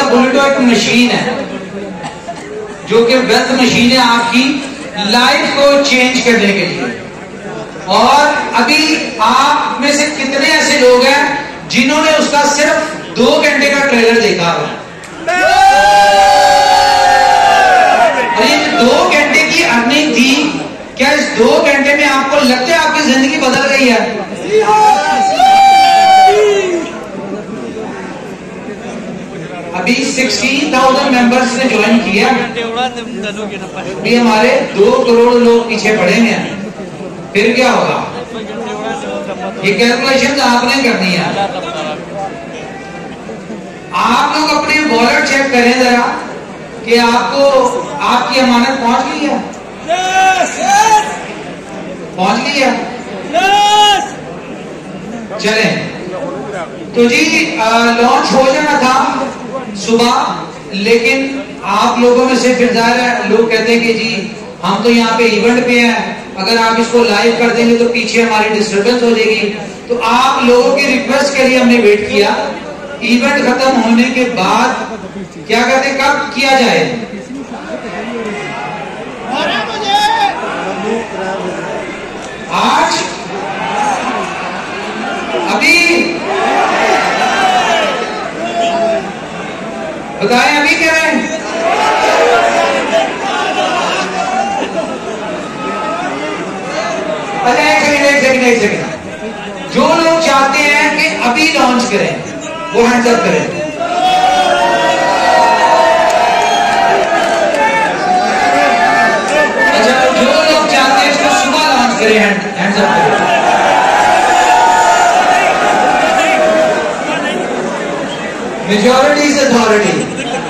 बुलेटो एक मशीन है जो कि वेल्थ मशीन है आपकी लाइफ को चेंज करने के लिए। और अभी आप में से कितने ऐसे लोग हैं जिन्होंने उसका सिर्फ 2 घंटे का ट्रेलर देखा है? और ये 2 घंटे की अर्निंग थी, क्या इस 2 घंटे में आपको लगता है आपकी जिंदगी बदल गई है? अभी 16,000 मेंबर्स ने ज्वाइन किया, अभी हमारे 2 करोड़ लोग पीछे पड़े हैं। फिर क्या होगा? ये कैलकुलेशन आपने करनी है। आप लोग अपने वॉलेट चेक करें जरा कि आपको आपकी अमानत पहुंच गई है? पहुंच गई है? चलें तो जी लॉन्च हो जाना था सुबह, लेकिन आप लोगों में से फिर जाहिर है लोग कहते हैं कि जी हम तो यहाँ पे इवेंट पे हैं, अगर आप इसको लाइव कर देंगे तो पीछे हमारी डिस्टर्बेंस हो जाएगी। तो आप लोगों की रिक्वेस्ट के लिए हमने वेट किया। इवेंट खत्म होने के बाद क्या कहते हैं कब किया जाए? आज? अभी बताएं, अभी करें? अच्छा एक सेकंड। जो लोग चाहते हैं कि अभी लॉन्च करें वो हैंड्स अप करें। अच्छा, जो लोग चाहते हैं इसको सुबह लॉन्च करें हैंड्स अप करें। Majority is authority.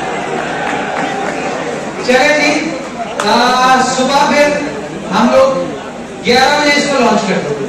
चले जी, सुबह फिर हम लोग 11 बजे इसको लॉन्च करते हैं।